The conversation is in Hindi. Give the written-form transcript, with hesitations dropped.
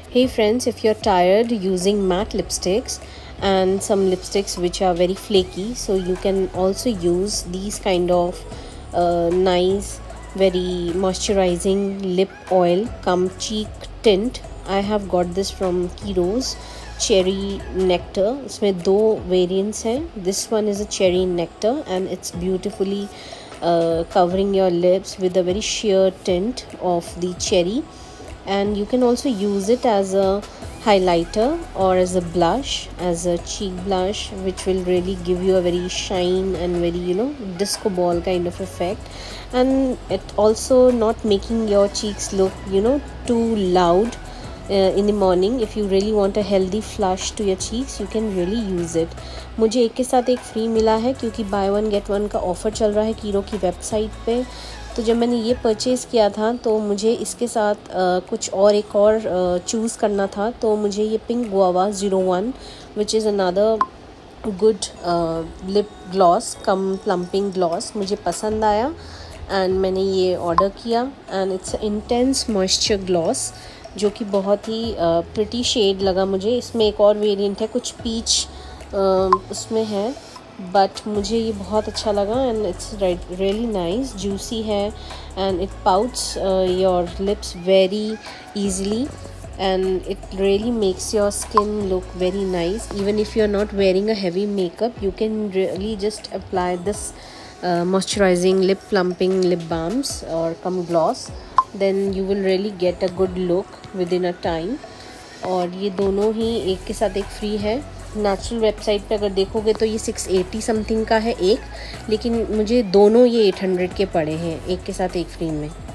Hey friends, if you're tired using matte lipsticks and some lipsticks which are very flaky, so you can also use these kind of nice, very moisturizing lip oil cum cheek tint. I have got this from Kiros cherry nectar. इसमें दो variants हैं. This one is a cherry nectar and it's beautifully covering your lips with a very sheer tint of the cherry. And you can also use it as a highlighter or as a blush, as a cheek blush, which will really give you a very shine and very disco ball kind of effect. And it also not making your cheeks look too loud in the morning. If you really want a healthy flush to your cheeks, you can really use it. मुझे एक के साथ एक फ्री मिला है क्योंकि बाय वन गेट वन का ऑफ़र चल रहा है कीरो की वेबसाइट पे. तो जब मैंने ये परचेज़ किया था तो मुझे इसके साथ कुछ और एक और चूज़ करना था. तो मुझे ये pink guava 01 which is another good lip gloss come plumping gloss मुझे पसंद आया एंड मैंने ये ऑर्डर किया. And it's intense moisture gloss जो कि बहुत ही प्रिटी शेड लगा मुझे. इसमें एक और वेरिएंट है, कुछ पीच उसमें है, बट मुझे ये बहुत अच्छा लगा and it's really nice, juicy है and it pouts your lips very easily and it really makes your skin look very nice. Even if you're not wearing a heavy makeup, you can really just apply this moisturizing lip plumping lip balms or cum gloss, then you will really get a good look within a time. और ये दोनों ही एक के साथ एक फ्री है. नेचुरल वेबसाइट पे अगर देखोगे तो ये 680 समथिंग का है एक, लेकिन मुझे दोनों ये 800 के पड़े हैं एक के साथ एक फ्री में.